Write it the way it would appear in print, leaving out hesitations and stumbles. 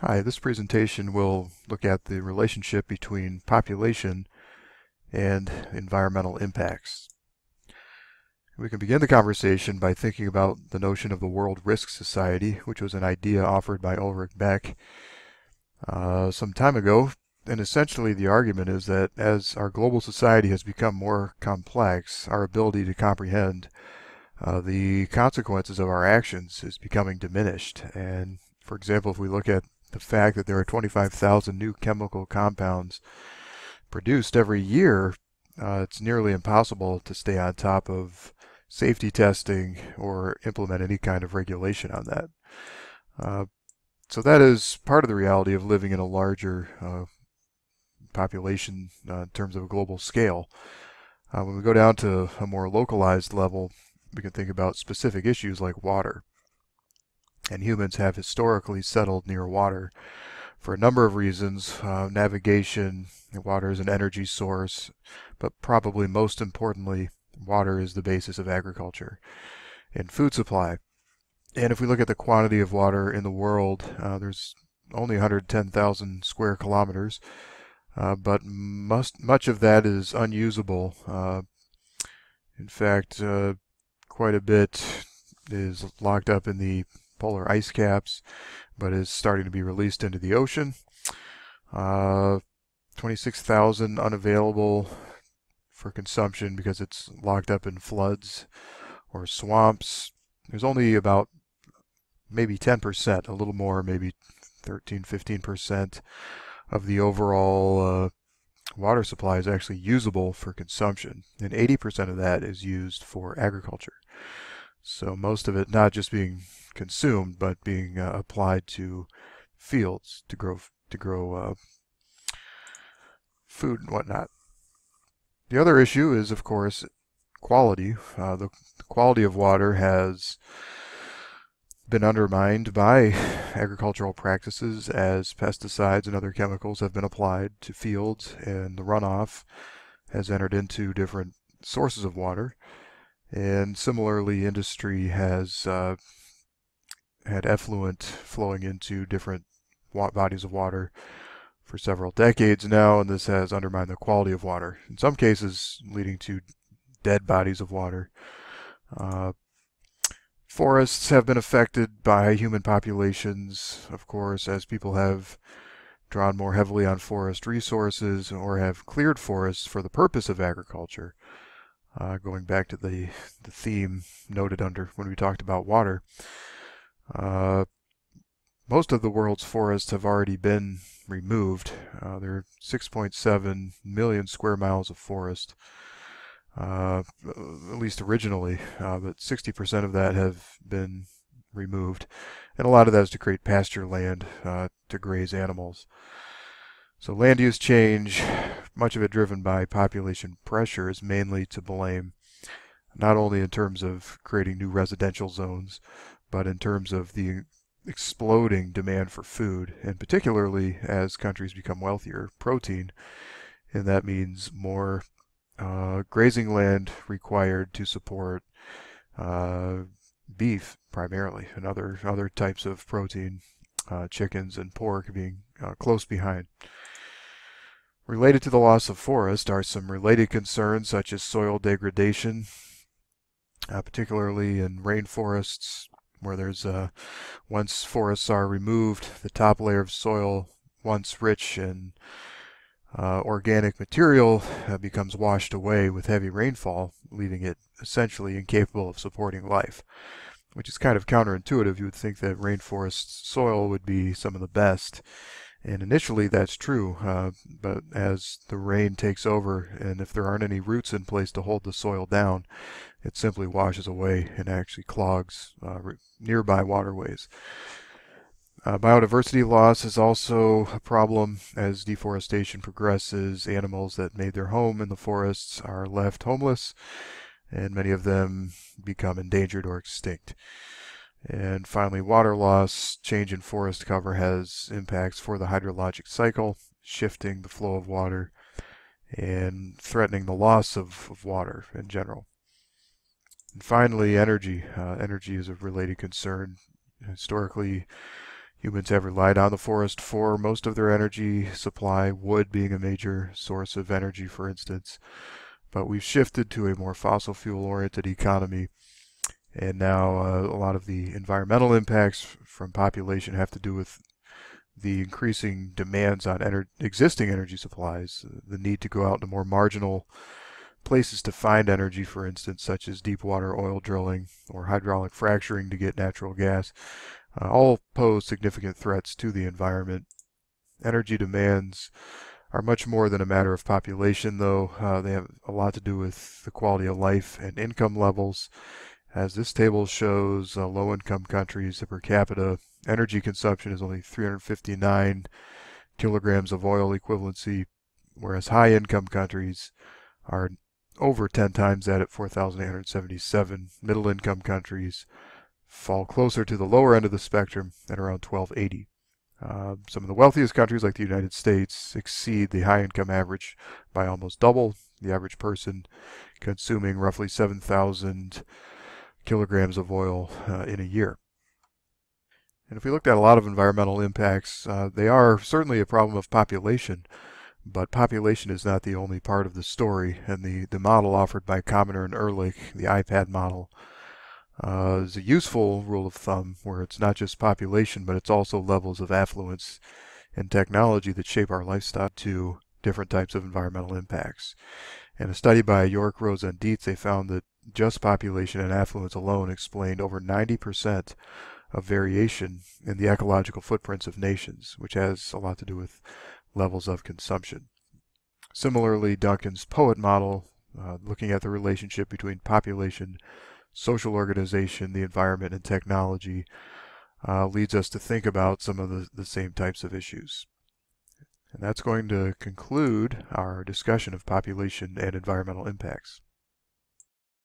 Hi, this presentation will look at the relationship between population and environmental impacts. We can begin the conversation by thinking about the notion of the World Risk Society, which was an idea offered by Ulrich Beck some time ago. And essentially the argument is that as our global society has become more complex, our ability to comprehend the consequences of our actions is becoming diminished. And for example, if we look at the fact that there are 25,000 new chemical compounds produced every year, it's nearly impossible to stay on top of safety testing or implement any kind of regulation on that. Uh, so that is part of the reality of living in a larger population in terms of a global scale. When we go down to a more localized level, we can think about specific issues like water. And humans have historically settled near water for a number of reasons. Navigation, water is an energy source, but probably most importantly, water is the basis of agriculture and food supply. And if we look at the quantity of water in the world, there's only 110,000 square kilometers, but much of that is unusable. In fact, quite a bit is locked up in the polar ice caps, but is starting to be released into the ocean. 26,000 unavailable for consumption because it's locked up in floods or swamps. There's only about maybe 10%, a little more, maybe 13–15% of the overall water supply is actually usable for consumption, and 80% of that is used for agriculture. So most of it not just being consumed, but being applied to fields to grow food and whatnot. The other issue is, of course, quality. The quality of water has been undermined by agricultural practices as pesticides and other chemicals have been applied to fields, and the runoff has entered into different sources of water. And similarly, industry has had effluent flowing into different bodies of water for several decades now, and this has undermined the quality of water, in some cases leading to dead bodies of water. Forests have been affected by human populations, of course, as people have drawn more heavily on forest resources or have cleared forests for the purpose of agriculture. Going back to the theme noted under when we talked about water. Most of the world's forests have already been removed. There are 6.7 million square miles of forest, at least originally, but 60% of that have been removed. And a lot of that is to create pasture land to graze animals. So land use change, much of it driven by population pressure, is mainly to blame, not only in terms of creating new residential zones, but in terms of the exploding demand for food, and particularly as countries become wealthier, protein, and that means more grazing land required to support beef primarily, and other types of protein, chickens and pork being close behind. Related to the loss of forest are some related concerns such as soil degradation, particularly in rainforests, where there's once forests are removed, the top layer of soil, once rich in organic material, becomes washed away with heavy rainfall, leaving it essentially incapable of supporting life, which is kind of counterintuitive. You would think that rainforest soil would be some of the best, and initially that's true, but as the rain takes over, and if there aren't any roots in place to hold the soil down, it simply washes away and actually clogs nearby waterways. Biodiversity loss is also a problem as deforestation progresses. Animals that made their home in the forests are left homeless, and many of them become endangered or extinct. And finally, water loss. Change in forest cover has impacts for the hydrologic cycle, shifting the flow of water and threatening the loss of water in general. And finally, energy. Energy is a related concern. Historically, Humans have relied on the forest for most of their energy supply, wood being a major source of energy, for instance. But we've shifted to a more fossil fuel-oriented economy, and now a lot of the environmental impacts from population have to do with the increasing demands on existing energy supplies, the need to go out into more marginal places to find energy, for instance, such as deep water oil drilling or hydraulic fracturing to get natural gas, all pose significant threats to the environment. Energy demands are much more than a matter of population, though. They have a lot to do with the quality of life and income levels. As this table shows, low-income countries, the per capita energy consumption is only 359 kilograms of oil equivalency, whereas high-income countries are over 10 times that at 4,877. Middle-income countries fall closer to the lower end of the spectrum at around 1,280. Some of the wealthiest countries, like the United States, exceed the high-income average by almost double, the average person consuming roughly 7,000 kilograms of oil in a year. And if we looked at a lot of environmental impacts, they are certainly a problem of population, but population is not the only part of the story, and the model offered by Commoner and Ehrlich, the IPAT model, is a useful rule of thumb where it's not just population, but it's also levels of affluence and technology that shape our lifestyle to different types of environmental impacts. In a study by York, Rose, and Dietz, they found that just population and affluence alone explained over 90% of variation in the ecological footprints of nations, which has a lot to do with levels of consumption. Similarly, Duncan's POET model, looking at the relationship between population, social organization, the environment, and technology, leads us to think about some of the same types of issues. And that's going to conclude our discussion of population and environmental impacts.